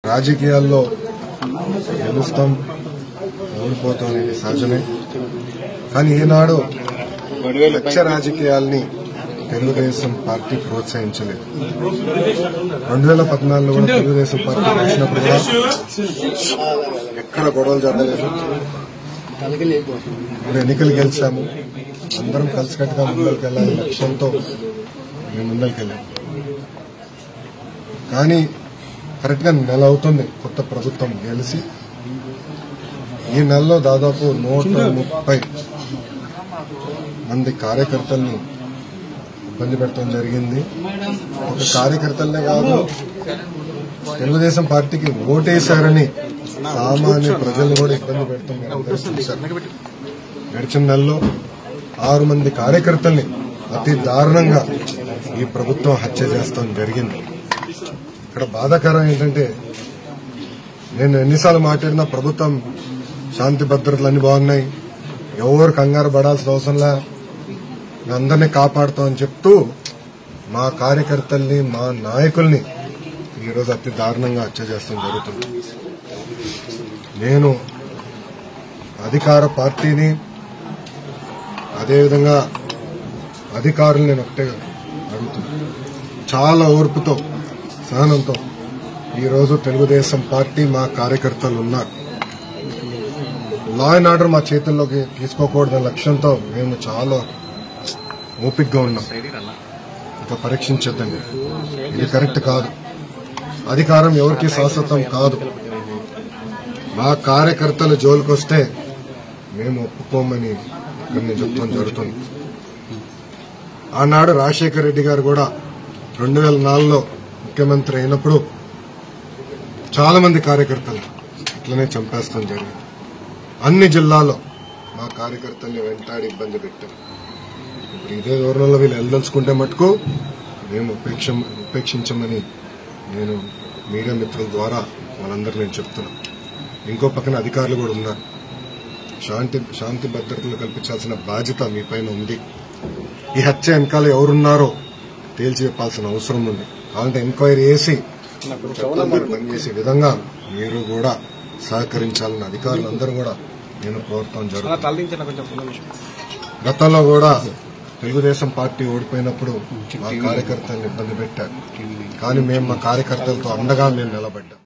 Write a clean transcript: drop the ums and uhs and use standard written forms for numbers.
రాజకీయాల్లో గెలుస్తాం ఓడిపోతాం అనేది సహజమే. కానీ ఈనాడు లక్ష రాజకీయాల్ని తెలుగుదేశం పార్టీ ప్రోత్సహించలేదు. 2014లో కూడా తెలుగుదేశం పార్టీ వచ్చినప్పుడు కూడా ఎక్కడ గొడవలు జరగలేదు. ఇప్పుడు ఎన్నికలు గెలిచాము, అందరం కలిసికట్టుగా ముందరికి వెళ్లాలి లక్ష్యంతో మేము ముందరికి వెళ్ళాము. కానీ కరెక్ట్ గా నెల అవుతుంది కొత్త ప్రభుత్వం గెలిచి. ఈ నెలలో దాదాపు 130 మంది కార్యకర్తల్ని ఇబ్బంది పెట్టడం జరిగింది. ఒక కార్యకర్తలనే కాదు, తెలుగుదేశం పార్టీకి ఓటేశారని సామాన్య ప్రజలను కూడా ఇబ్బంది పెడతాం. గడిచిన నెలలో 6 మంది కార్యకర్తల్ని అతి దారుణంగా ఈ ప్రభుత్వం హత్య చేస్తాం జరిగింది. ఇక్కడ బాధాకరం ఏంటంటే, నేను ఎన్నిసార్లు మాట్లాడినా ప్రభుత్వం శాంతి భద్రతలు అన్ని బాగున్నాయి, ఎవరు కంగారు పడాల్సిన అవసరంలా, అందరినీ కాపాడుతామని చెప్తూ మా కార్యకర్తల్ని మా నాయకుల్ని ఈరోజు అతి దారుణంగా హత్య చేస్తాం జరుగుతుంది. నేను అధికార పార్టీని అదేవిధంగా అధికారులు నేను ఒకటే అడుగుతున్నాను, చాలా ఓర్పుతో సహనంతో ఈరోజు తెలుగుదేశం పార్టీ మా కార్యకర్తలు ఉన్నారు. లా అండ్ ఆర్డర్ మా చేతుల్లోకి తీసుకోకూడదనే లక్ష్యంతో మేము చాలా ఓపికగా ఉన్నాం. ఇంకా పరీక్షించద్దండి, ఇది కరెక్ట్ కాదు. అధికారం ఎవరికి శాశ్వతం కాదు. మా కార్యకర్తల జోలికొస్తే మేము ఒప్పుకోమని ఇక్కడ నేను చెప్తాం జరుగుతుంది. ఆనాడు రాజశేఖర రెడ్డి గారు కూడా 2004లో ముఖ్యమంత్రి అయినప్పుడు చాలా మంది కార్యకర్తలు ఇట్లనే చంపేస్తాం జరిగింది. అన్ని జిల్లాల్లో మా కార్యకర్తల్ని వెంటాడి ఇబ్బంది పెట్టారు. ఇప్పుడు ఇదే దూరంలో వీళ్ళు వెళ్ళదలుచుకుంటే మటుకు మేము ఉపేక్షించమని నేను మీడియా మిత్రుల ద్వారా వాళ్ళందరూ నేను చెప్తున్నా. ఇంకో పక్కన అధికారులు కూడా ఉన్నారు. శాంతి భద్రతలు కల్పించాల్సిన బాధ్యత మీ పైన ఉంది. ఈ హత్య వెనకాల ఎవరున్నారో తేల్చి చెప్పాల్సిన అవసరం ఉంది. కావాలంటే ఎంక్వైరీ చేసి పనిచేసే విధంగా మీరు కూడా సహకరించాలని అధికారులందరూ కూడా నేను కోరుతాం జరుగుతుంది. గతంలో కూడా తెలుగుదేశం పార్టీ ఓడిపోయినప్పుడు మా కార్యకర్తలను ఇబ్బంది పెట్టారు. కానీ మేము మా కార్యకర్తలతో అండగా మేము నిలబడ్డాం.